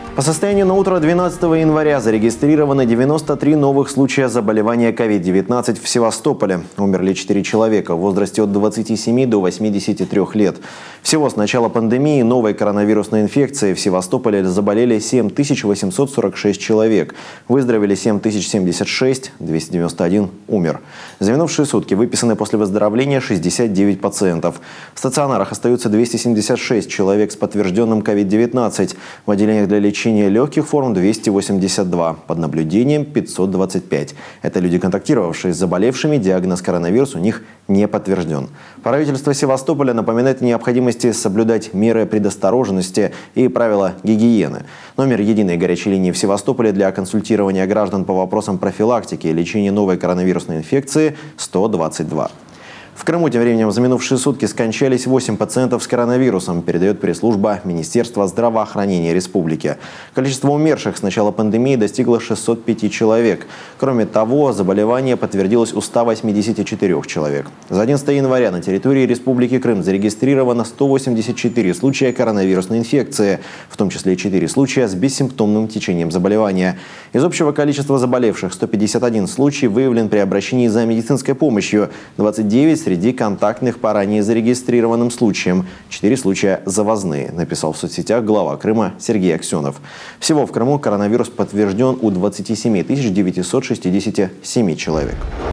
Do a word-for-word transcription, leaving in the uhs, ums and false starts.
По состоянию на утро двенадцатого января зарегистрированы девяносто три новых случая заболевания ковид девятнадцать в Севастополе. Умерли четыре человека в возрасте от двадцати семи до восьмидесяти трёх лет. Всего с начала пандемии новой коронавирусной инфекцией в Севастополе заболели семь тысяч восемьсот сорок шесть человек. Выздоровели семь тысяч семьдесят шесть, двести девяносто один умер. За минувшие сутки выписаны после выздоровления шестьдесят девять пациентов. В стационарах остаются двести семьдесят шесть человек с подтвержденным ковид девятнадцать. В отделениях для лечения легких форм двести восемьдесят два, под наблюдением пятьсот двадцать пять. Это люди, контактировавшие с заболевшими, диагноз коронавирус у них не подтвержден. Правительство Севастополя напоминает о необходимости соблюдать меры предосторожности и правила гигиены. Номер единой горячей линии в Севастополе для консультирования граждан по вопросам профилактики и лечения новой коронавирусной инфекции сто двадцать два. В Крыму тем временем за минувшие сутки скончались восемь пациентов с коронавирусом, передает пресс-служба Министерства здравоохранения республики. Количество умерших с начала пандемии достигло шестисот пяти человек. Кроме того, заболевание подтвердилось у ста восьмидесяти четырёх человек. За одиннадцатое января на территории Республики Крым зарегистрировано сто восемьдесят четыре случая коронавирусной инфекции, в том числе четыре случая с бессимптомным течением заболевания. Из общего количества заболевших сто пятьдесят один случай выявлен при обращении за медицинской помощью, двадцать девять среди контактных по ранее зарегистрированным случаям. Четыре случая завозные, написал в соцсетях глава Крыма Сергей Аксенов. Всего в Крыму коронавирус подтвержден у двадцати семи тысяч девятисот шестидесяти семи человек.